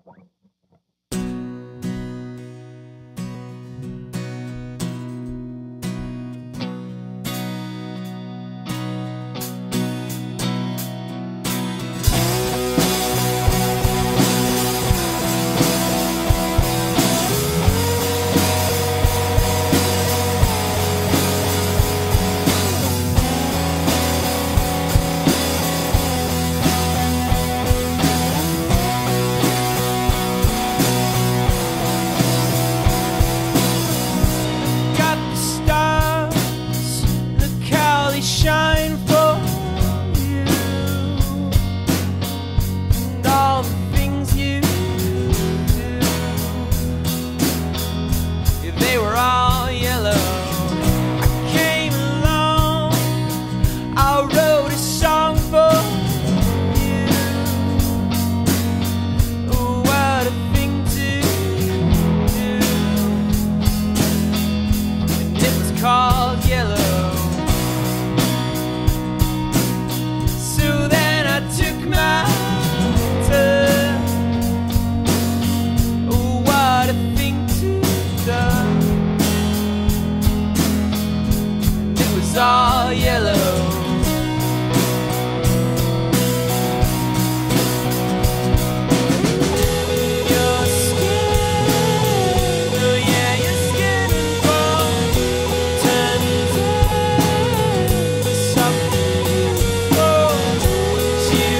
Shine for you, and all the things you do, yeah, they were all yellow. I came along, I wrote a song for you. Oh, what a thing to do, and it was called Yellow. All yellow. Your skin, oh yeah, your skin and bone turned into something beautiful. You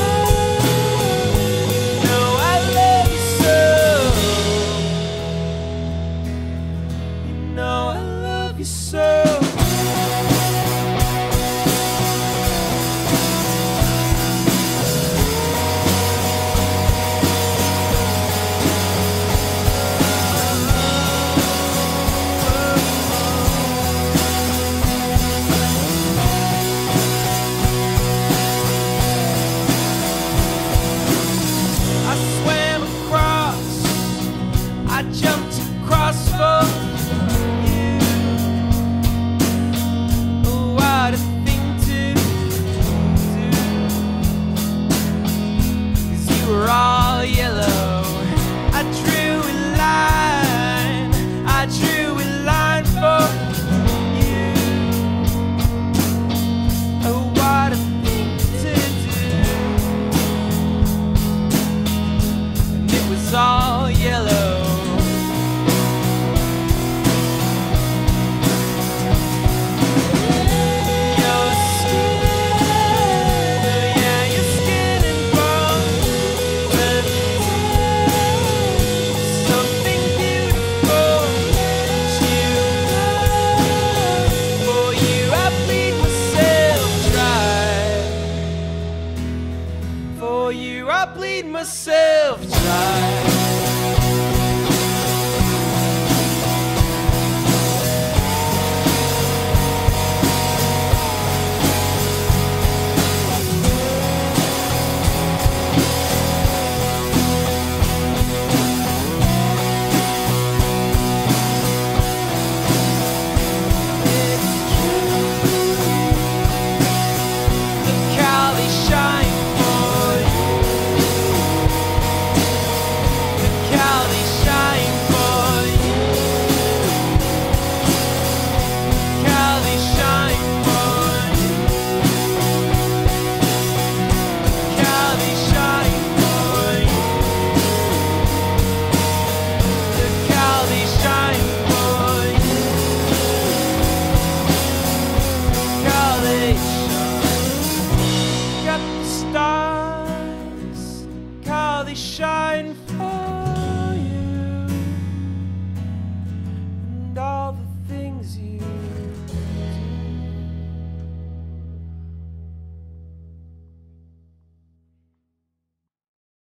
know I love you so. You know I love you so. I jumped across for you. Oh, what a thing to do, 'cause you were all yellow. I drew a line, I drew a line for you. Oh, what a thing to do, and it was all yellow. For you I bleed myself dry. Got the stars, how they shine for